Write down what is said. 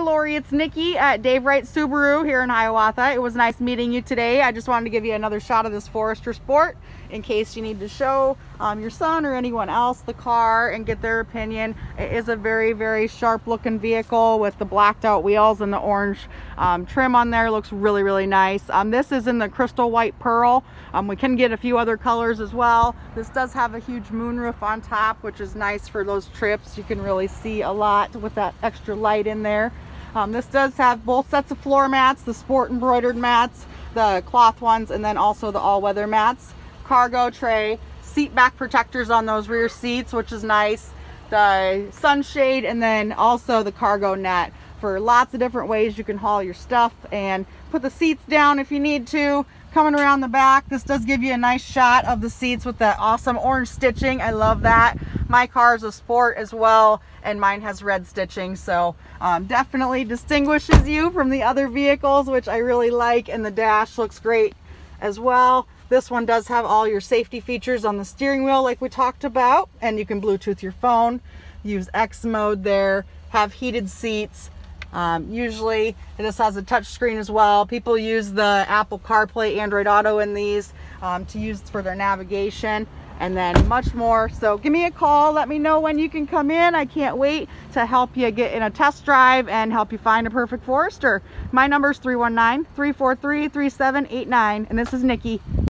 Lori, it's Nikki at Dave Wright Subaru here in Hiawatha. It was nice meeting you today. I just wanted to give you another shot of this Forester Sport in case you need to show your son or anyone else the car and get their opinion. It is a very, very sharp looking vehicle with the blacked out wheels and the orange trim on there. Looks really, really nice. This is in the crystal white pearl. We can get a few other colors as well. This does have a huge moonroof on top, which is nice for those trips. You can really see a lot with that extra light in there. This does have both sets of floor mats, the sport embroidered mats, the cloth ones, and then also the all-weather mats. Cargo tray, seat back protectors on those rear seats, which is nice. The sunshade, and then also the cargo net for lots of different ways you can haul your stuff and put the seats down if you need to. Coming around the back, this does give you a nice shot of the seats with that awesome orange stitching. I love that. My car is a sport as well, and mine has red stitching, so definitely distinguishes you from the other vehicles, which I really like. And the dash looks great as well. This one does have all your safety features on the steering wheel like we talked about, and you can Bluetooth your phone, use X mode there, have heated seats. Usually this has a touch screen as well. People use the Apple CarPlay, Android Auto in these to use for their navigation, and then much more. So give me a call, let me know when you can come in. I can't wait to help you get in a test drive and help you find a perfect Forester. My number is 319-343-3789, and this is Nikki.